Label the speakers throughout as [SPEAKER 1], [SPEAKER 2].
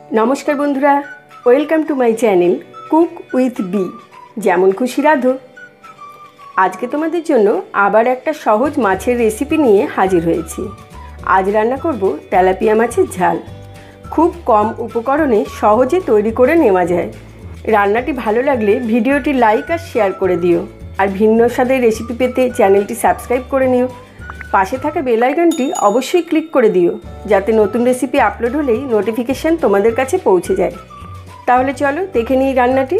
[SPEAKER 1] नमस्कार बंधुरा welcome to my channel cook with B जेमन खुशी राधो। आज के तुम्हादेर जोन्नो आबार एकटा सहज माछेर रेसिपि निये हाजिर हयेछि। आज रान्ना करब तेलापिया माछेर झाल। खूब कम उपकरणे सहजे तैरी करे नेওয়া যায়। रान्नाटी भालो लागले भिडियोटी लाइक और शेयर करे दिओ और भिन्न स्वादेर रेसिपि पेते चैनलटी सबस्क्राइब करे निओ। पाशे थाका बेल आइकनटी अवश्यई क्लिक करे दिओ जाते नतून रेसिपि आपलोड होलेई नोटिफिकेशन तोमादेर काछे पौঁছে যায়। ताहले चलो देखे निই रान्नाटी।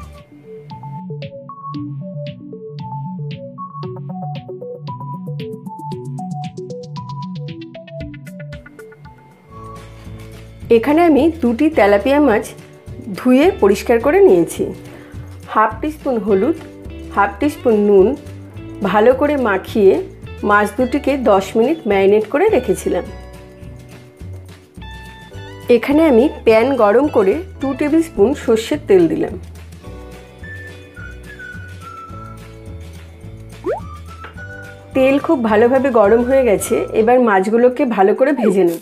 [SPEAKER 1] एखाने आमी दुटी तेलापिया माछ धुए परिष्कार करे निয়েছি। हाफ टीस्पून हलुद, हाफ टीस्पून नुन भालो करे माखिए माछ दुटिके 10 मिनट मैरिनेट करे रेखेছিলাম। एखाने आमी पैन गरम करे 2 टेबिल स्पून सर्षेर तेल दिलाम। तेल खूब भालोभाबे गरम हये गेছে। एबार माछगुलोके भालो करे भेजे नेब।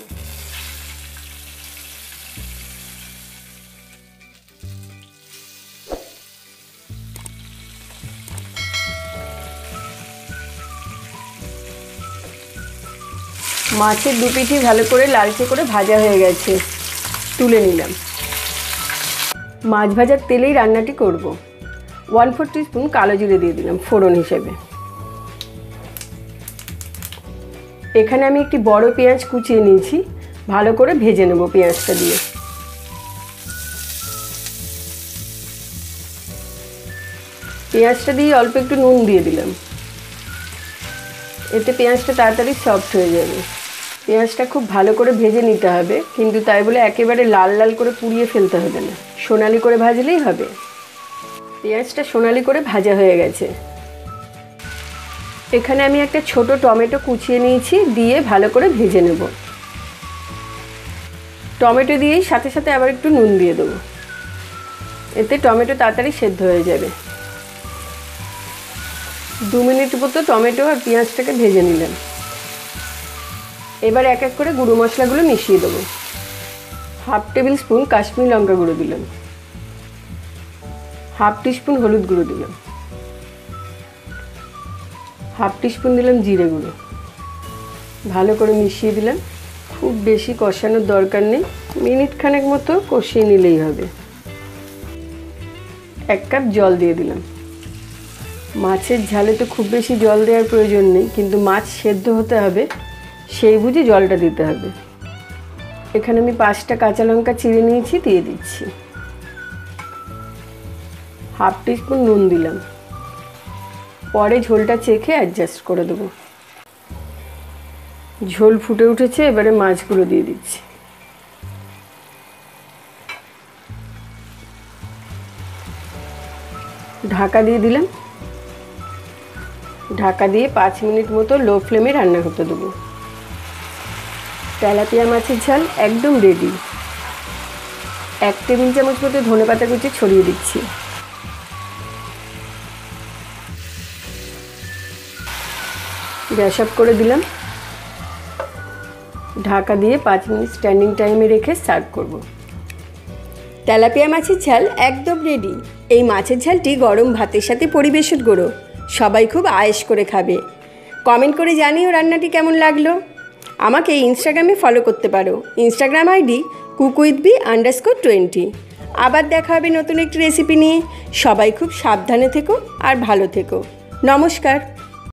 [SPEAKER 1] माछेर दु पिठी भालो करे लालचे करे भाजा हये गेছে, तुले निलाम। माछ भाजार तेलेई रान्नाटी करब। 1/4 टीस्पून कालो जिरे दिए दिलाम फोड़न हिसेबे। एखाने आमी एकटी बड़ो पेঁয়াজ कुचिए निয়েছি, भालो करे भेजे नेब पेঁয়াজটা दिए। पेঁয়াজটা दिए अल्प एकटु नुन दिए दिलाम। एते पेঁয়াজটা ताड़ाताड़ी सफ्ट হয়ে যাবে। পেঁয়াজটা খুব ভালো করে ভেজে নিতে হবে, কিন্তু তাই বলে একেবারে লাল লাল করে পুড়িয়ে ফেলতে হবে না, সোনালি করে ভাজলেই হবে। পেঁয়াজটা সোনালি করে ভাজা হয়ে গেছে। এখানে আমি একটা ছোট টমেটো কুচিয়ে নিয়েছি, দিয়ে ভালো করে ভেজে নেব। টমেটো দিয়েই সাথে সাথে আবার একটু নুন দিয়ে দেব, এতে টমেটো তাড়াতাড়ি সেদ্ধ হয়ে যাবে। 2 মিনিট মতো টমেটো আর পেঁয়াজটাকে ভেজে নিলাম। এবার এক এক করে গুঁড়ো মশলাগুলো মিশিয়ে দেবো। হাফ টেবিল স্পুন কাশ্মীরি লঙ্কা গুঁড়ো দিলাম, হাফ টিস্পুন হলুদ গুঁড়ো দিলাম, হাফ টিস্পুন দিলাম জিরে গুঁড়ো। ভালো করে মিশিয়ে দিলাম। খুব বেশি কষানোর দরকার নেই, মিনিট খানেক মতো কষিয়ে নিলেই হবে। 1 কাপ জল দিয়ে দিলাম। মাছের ঝালে তো খুব বেশি জল দেওয়ার প্রয়োজন নেই, কিন্তু মাছ সেদ্ধ হতে হবে সেই বুঝে জলটা দিতে হবে। এখানে আমি 5টা কাঁচা লঙ্কা চিড়ে নিয়েছি, দিয়ে দিচ্ছি। হাফ টিস্পুন নুন দিলাম, পরে ঝোলটা চেখে অ্যাডজাস্ট করে দেবো। ঝোল ফুটে উঠেছে, এবারে মাছগুলো দিয়ে দিচ্ছি। ঢাকা দিয়ে দিলাম। ঢাকা দিয়ে 5 মিনিট মতো লো ফ্লেমে রান্না করতে দেবো। তেলাপিয়া মাছের ঝাল একদম রেডি। 1 টেবিল চামচ মতো ধনেপাতা কুচি ছড়িয়ে দিচ্ছি। গ্যাস অফ করে দিলাম। ঢাকা দিয়ে 5 মিনিট স্ট্যান্ডিং টাইমে রেখে সার্ভ করব। তেলাপিয়া মাছের ঝাল একদম রেডি। এই মাছের ঝালটি গরম ভাতের সাথে পরিবেশন করো, সবাই খুব আয়েশ করে খাবে। কমেন্ট করে জানিও রান্নাটি কেমন লাগলো। আমাকে ইনস্টাগ্রামে ফলো করতে পারো, ইনস্টাগ্রাম আইডি cook-with-b_20। আবার দেখা হবে নতুন একটি রেসিপি নিয়ে। সবাই খুব সাবধানে থেকো আর ভালো থেকো। নমস্কার।